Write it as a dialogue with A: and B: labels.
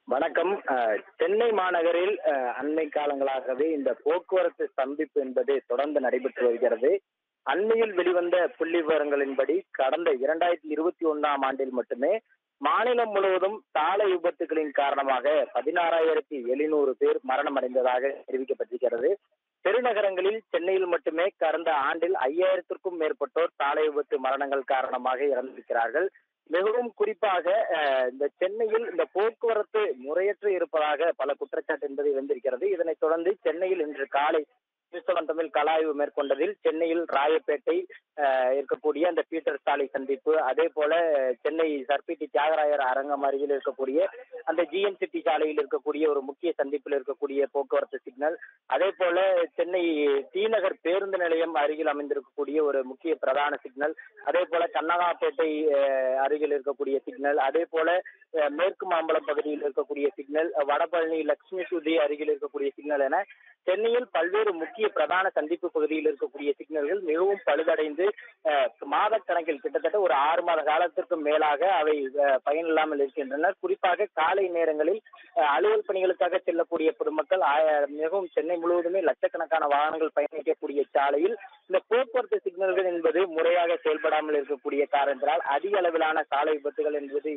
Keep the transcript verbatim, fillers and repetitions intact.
A: வணக்கம். சென்னை மாநகரில் அண்மை காலங்களாகவே இந்த போக்குவரத்து ஸ்தம்பிப்பு என்பது தொடர்ந்து நடைபெற்று வருகிறது. அண்மையில் வெளிவந்த புள்ளி விவரங்களின்படி கடந்த இரண்டாயிரத்தி இருபத்தி ஒன்னாம் ஆண்டில் மட்டுமே மாநிலம் முழுவதும் சாலை விபத்துகளின் காரணமாக பதினாறாயிரத்தி எழுநூறு பேர் மரணம் அடைந்ததாக தெரிவிக்கப்பட்டிருக்கிறது. பெருநகரங்களில் சென்னையில் மட்டுமே கடந்த ஆண்டில் ஐயாயிரத்திற்கும் மேற்பட்டோர் சாலை விபத்து மரணங்கள் காரணமாக இறந்திருக்கிறார்கள். மிகவும் குறிப்பாக இந்த சென்னையில் இந்த போக்குவரத்து முறையற்று இருப்பதாக பல குற்றச்சாட்டு என்பது வந்திருக்கிறது. இதனைத் தொடர்ந்து சென்னையில் இன்று காலை நியூஸ் செவன் தமிழ் கலாய்வு மேற்கொண்டதில் சென்னையில் ராயப்பேட்டை இருக்கக்கூடிய அந்த பீட்டர் சாலை சந்திப்பு, அதே போல சென்னை சர்பிடி தியாகராயர் அரங்கம் அருகில் இருக்கக்கூடிய அந்த ஜிஎன் சிட்டி சாலையில் இருக்கக்கூடிய ஒரு முக்கிய சந்திப்பில் இருக்கக்கூடிய போக்குவரத்து சிக்னல், அதே போல சென்னை தீநகர் பேருந்து நிலையம் அருகில் அமைந்திருக்கக்கூடிய ஒரு முக்கிய பிரதான சிக்னல், அதே போல கண்ணகாப்பேட்டை அருகில் இருக்கக்கூடிய சிக்னல், அதே போல மேற்கு மாம்பலம் பகுதியில் இருக்கக்கூடிய சிக்னல், வடபழனி லட்சுமி சுதி அருகில் இருக்கக்கூடிய சிக்னல் என சென்னையில் பல்வேறு முக்கிய பிரதான சந்திப்பு பகுதியில் இருக்கக்கூடிய சிக்னல்கள் மிகவும் பழுதடைந்து மாத கணக்கில் கிட்டத்தட்ட ஒரு ஆறு மாத காலத்திற்கு மேலாக அவை பயனில்லாமல் இருக்கின்றன. குறிப்பாக காலை நேரங்களில் அலுவல் பணிகளுக்காக செல்லக்கூடிய பொதுமக்கள் மிகவும் சென்னை முழுவதுமே லட்சக்கணக்கான வாகனங்கள் பயணிக்கக்கூடிய சாலையில் இந்த போக்குவரத்து சிக்னல்கள் என்பது முறையாக செயல்படாமல் இருக்கக்கூடிய காரணத்தினால் அதிக அளவிலான சாலை விபத்துகள் என்பது